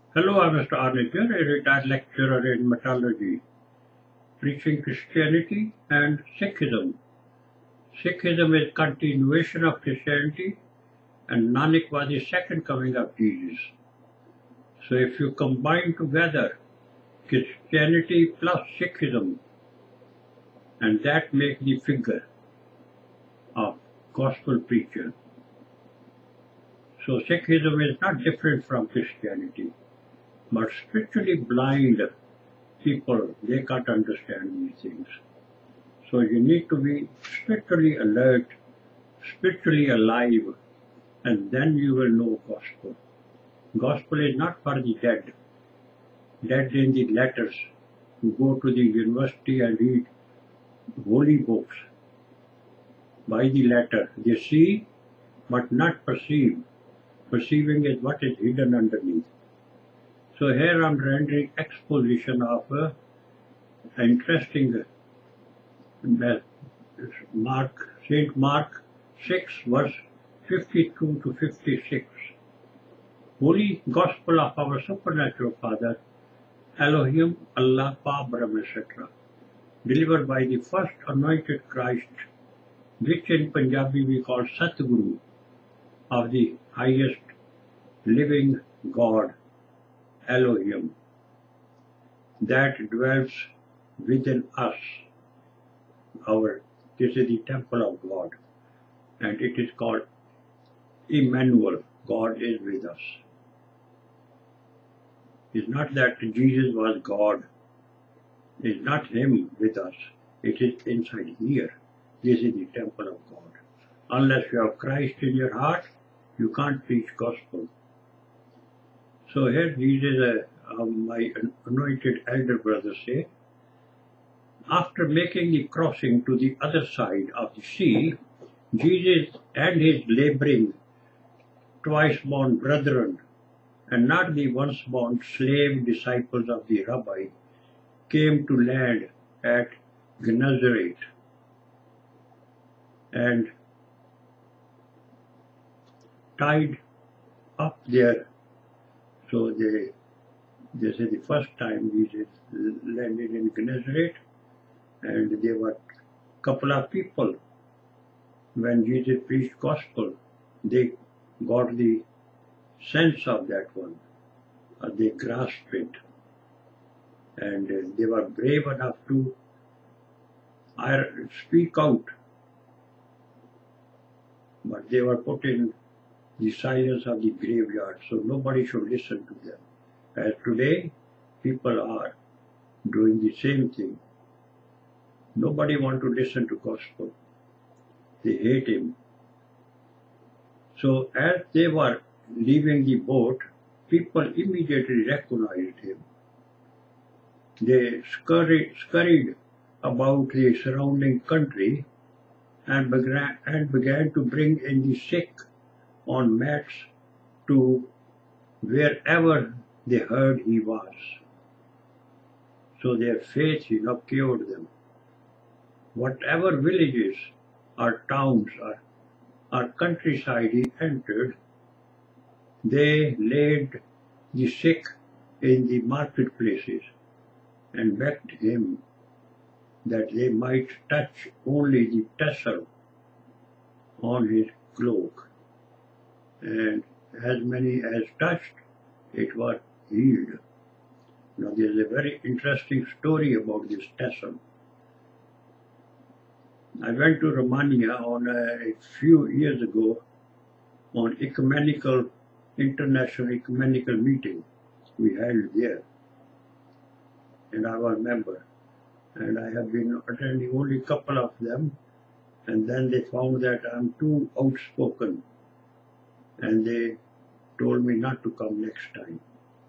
Hello, I'm Mr. Arniger, a retired lecturer in metallurgy, preaching Christianity and Sikhism. Sikhism is continuation of Christianity, and Nanak was the second coming of Jesus. So if you combine together Christianity plus Sikhism, and that makes the figure of gospel preacher. So Sikhism is not different from Christianity, but spiritually blind people, they can't understand these things. So you need to be spiritually alert, spiritually alive, and then you will know gospel. Gospel is not for the dead in the letters, who go to the university and read holy books by the letter. They see but not perceive. Perceiving is what is hidden underneath. So here I'm rendering exposition of interesting St. Mark 6 verse 52 to 56. Holy Gospel of our supernatural Father, Elohim, Allah, Pa, Brahma, etc. Delivered by the first anointed Christ, which in Punjabi we call Satguru, of the highest living God, Elohim, that dwells within us. This is the temple of God, and it is called Emmanuel. God is with us. It's not that Jesus was God. It's not Him with us. It is inside here. This is the temple of God. Unless you have Christ in your heart, you can't preach gospel. So here Jesus, my anointed elder brother say, after making the crossing to the other side of the sea, Jesus and his laboring twice-born brethren, and not the once-born slave disciples of the Rabbi, came to land at Genersate, and tied up there. So they say the first time Jesus landed in Genersate, and there were a couple of people. When Jesus preached gospel, they got the sense of that one, or they grasped it, and they were brave enough to speak out, but they were put in the silence of the graveyard, so nobody should listen to them. As today, people are doing the same thing. Nobody wants to listen to gospel. They hate him. So as they were leaving the boat, people immediately recognized him. They scurried about the surrounding country and began to bring in the sick on mats to wherever they heard he was. So their faith, cured them. Whatever villages or towns or countryside he entered, they laid the sick in the marketplaces and begged him that they might touch only the tassel on his cloak. And as many as touched, it was healed. Now there is a very interesting story about this tassel. I went to Romania on a few years ago on international ecumenical meeting we held there, and I was a member, and I have been attending only a couple of them, and then they found that I'm too outspoken, and they told me not to come next time.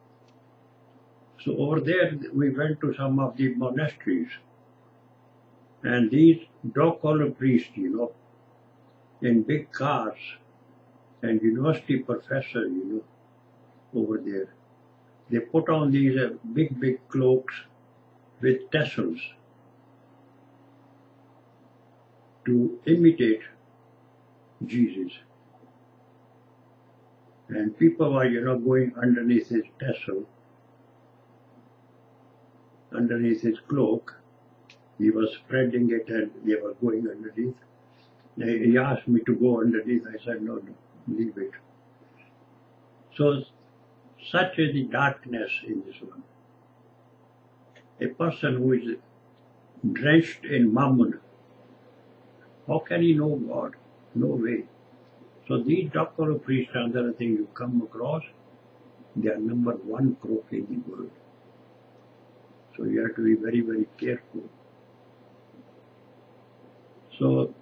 So over there we went to some of the monasteries, and these dog-collar priests, in big cars, and university professors, over there, they put on these big cloaks with tassels to imitate Jesus. And people were, going underneath his tassel, underneath his cloak. He was spreading it and they were going underneath. He asked me to go underneath. I said, no, leave it. So such is the darkness in this one. A person who is drenched in mammon, how can he know God? No way. So these doctoral priests and other things you come across, they are number one crook in the world. So you have to be very, very careful. So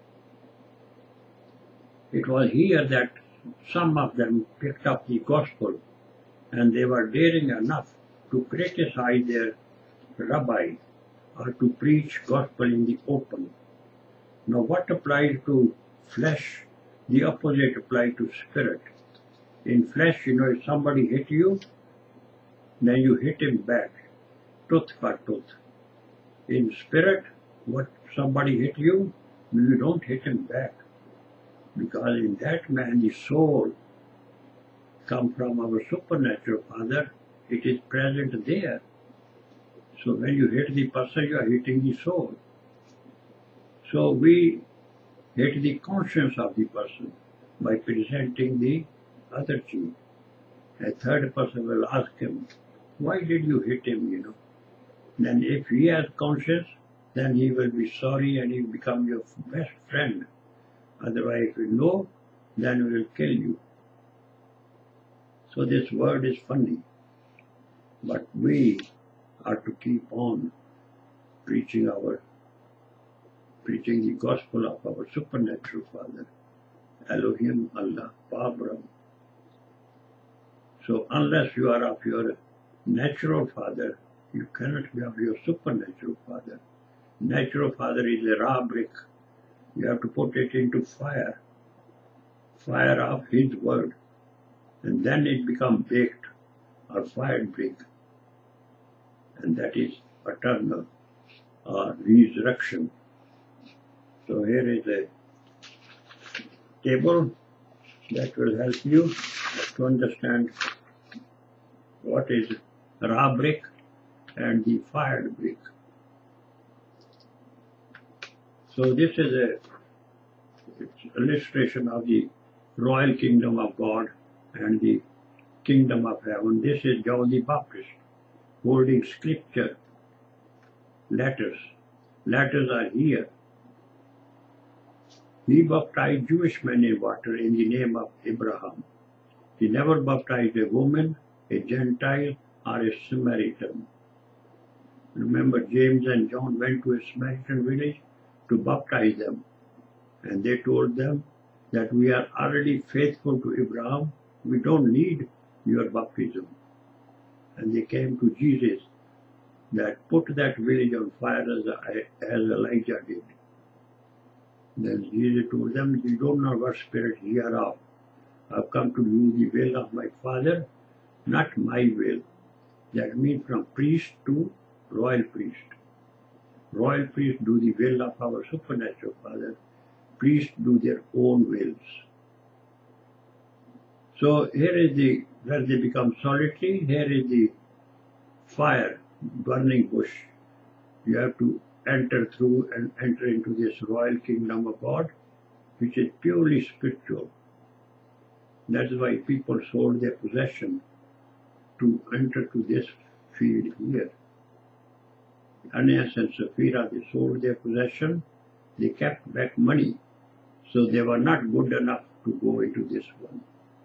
it was here that some of them picked up the gospel and they were daring enough to criticize their rabbi or to preach gospel in the open. Now what applies to flesh, the opposite applies to spirit. In flesh, if somebody hit you, then you hit him back, tooth for tooth. In spirit, what somebody hit you, you don't hit him back. Because in that man, the soul comes from our supernatural Father, it is present there. So when you hit the person, you are hitting the soul. So we hit the conscience of the person by presenting the other cheek. A third person will ask him, why did you hit him, Then if he has conscience, then he will be sorry and he will become your best friend. Otherwise, if you know, then he will kill you. So this word is funny. But we are to keep on preaching the gospel of our supernatural Father, Elohim, Allah, Pabram. So unless you are of your natural Father, you cannot be of your supernatural Father. Natural Father is a raw brick. You have to put it into fire of His Word, and then it becomes baked or fired brick, and that is eternal resurrection. So here is a table that will help you to understand what is raw brick and the fired brick. So this is an illustration of the royal kingdom of God and the kingdom of heaven. This is John the Baptist holding scripture, letters. Letters are here. He baptized Jewish men in water in the name of Abraham. He never baptized a woman, a Gentile, or a Samaritan. Remember, James and John went to a Samaritan village to baptize them. And they told them that we are already faithful to Abraham. We don't need your baptism. And they came to Jesus that put that village on fire as Elijah did. Then Jesus told them, you don't know what spirit ye are of. I've come to do the will of my Father, not my will. That means from priest to royal priest. Royal priests do the will of our supernatural Father. Priests do their own wills. So here is where they become solitary. Here is the fire, burning bush. You have to enter through and enter into this royal kingdom of God, which is purely spiritual. That's why people sold their possession to enter to this field here. Ananias and Sapphira, they sold their possession. They kept back money. So they were not good enough to go into this one.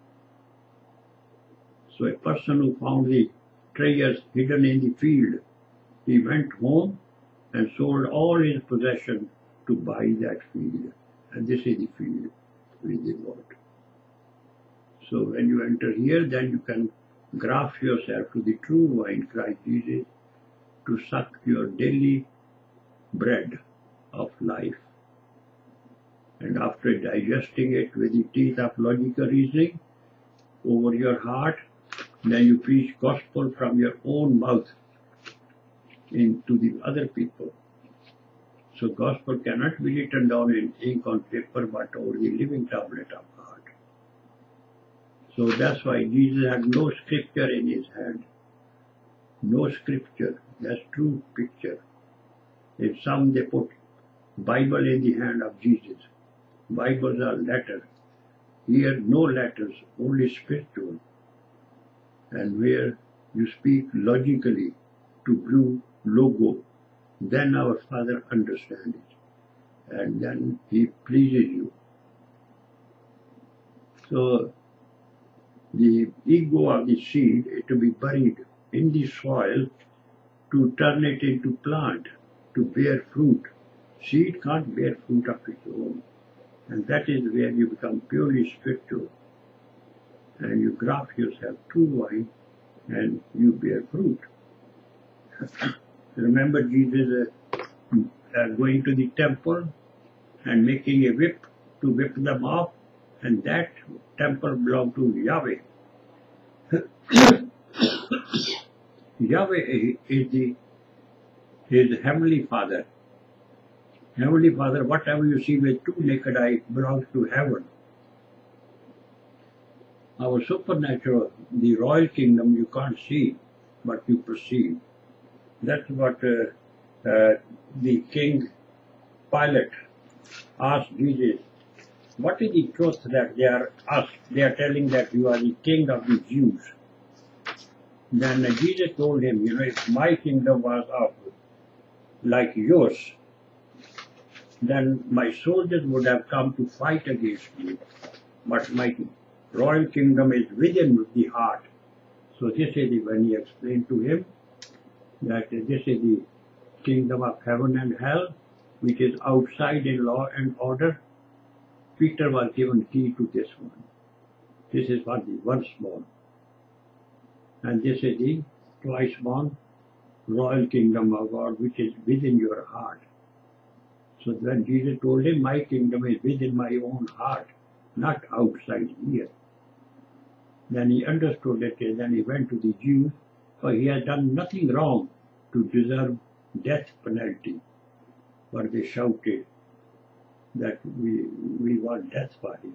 So a person who found the treasures hidden in the field, he went home and sold all his possession to buy that field. And this is the field with the Lord. So when you enter here, then you can graft yourself to the true vine, Christ Jesus, to suck your daily bread of life. And after digesting it with the teeth of logical reasoning over your heart, then you preach gospel from your own mouth into the other people. So gospel cannot be written down in ink on paper, but over the living tablet of heart. So that's why Jesus had no scripture in his hand. No scripture. That's true picture. In some they put Bible in the hand of Jesus. Bibles are letters. Here no letters, only spiritual. And where you speak logically to blue logo, then our Father understands it. And then He pleases you. So the ego of the seed is to be buried in the soil to turn it into plant, to bear fruit. Seed can't bear fruit of its own. And that is where you become purely spiritual. And you graft yourself to vine and you bear fruit. Remember Jesus going to the temple and making a whip to whip them off, and that temple belonged to Yahweh. Yahweh is his Heavenly Father. Heavenly Father, whatever you see with two naked eyes belongs to heaven. Our supernatural, the royal kingdom, you can't see, but you perceive. That's what the king Pilate asked Jesus. What is the truth that they are telling that you are the king of the Jews? Then Jesus told him, if my kingdom was of like yours, then my soldiers would have come to fight against you. But my royal kingdom is within the heart. So this is when he explained to him that this is the kingdom of heaven and hell, which is outside in law and order. Peter was given key to this one. This is for the once born. And this is the twice born royal kingdom of God, which is within your heart. So when Jesus told him, my kingdom is within my own heart, not outside here. Then he understood it, and then he went to the Jews, for he had done nothing wrong to deserve death penalty. But they shouted that we want death for him.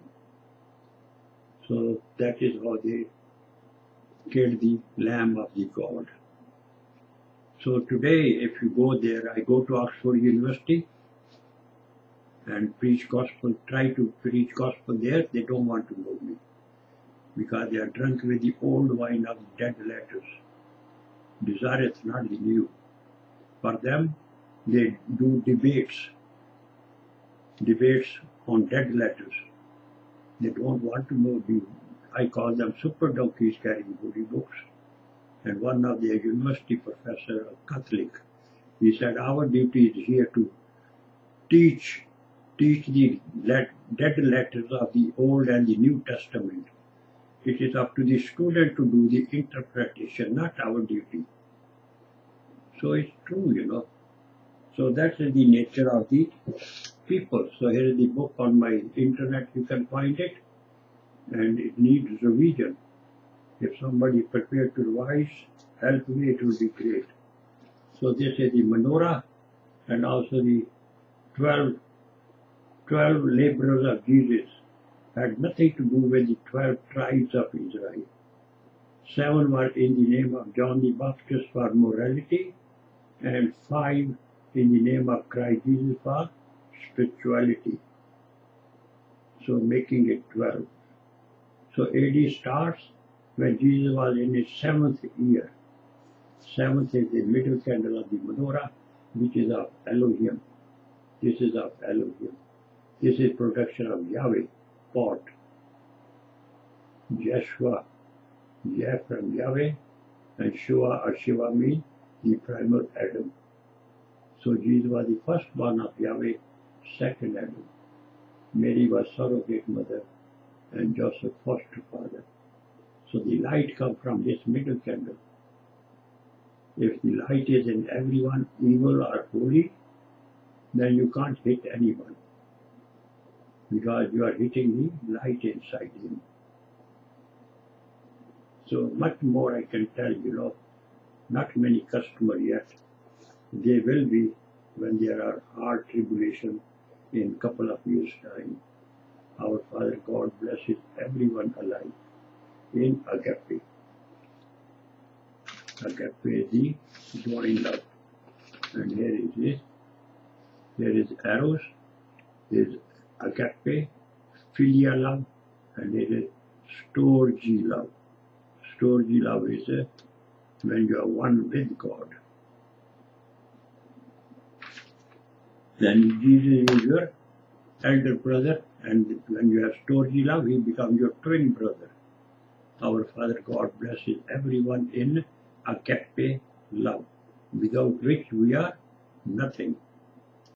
So that is how they killed the Lamb of the God. So today, if you go there, I go to Oxford University and preach gospel, try to preach gospel there, they don't want to know me, because they are drunk with the old wine of the dead letters. Desireth not the new. For them, they do debates on dead letters. They don't want to know me. I call them super donkeys carrying holy books. And one of the university professor, a Catholic, he said, our duty is here to teach the dead letters of the Old and the New Testament. It is up to the student to do the interpretation, not our duty. So it's true, So that is the nature of the people. So here is the book on my internet, you can find it, and it needs revision. If somebody prepared to revise, help me, it will be great. So this is the menorah, and also the 12 laborers of Jesus had nothing to do with the 12 tribes of Israel. 7 were in the name of John the Baptist for morality, and 5 in the name of Christ Jesus for spirituality. So making it 12. So AD starts when Jesus was in his 7th year. 7th is the middle candle of the menorah, which is of Elohim. This is of Elohim. This is production of Yahweh, pot. Jeshua, Yah from Yahweh, and Shua or Shiva means the primal Adam. So Jesus was the firstborn of Yahweh, second Adam. Mary was surrogate mother, and Joseph foster father. So the light comes from this middle candle. If the light is in everyone, evil or holy, then you can't hit anyone, because you are hitting the light inside him. So much more I can tell, not many customers yet. They will be when there are hard tribulation in couple of years' time. Our Father God blesses everyone alive. in agape. Agape is the divine love. And here it is. There is eros, there is agape, filial love, and there is storge love. Storge love is when you are one with God. Then Jesus is your elder brother, and when you have storge love, he becomes your twin brother. Our Father God blesses everyone in agape love, without which we are nothing.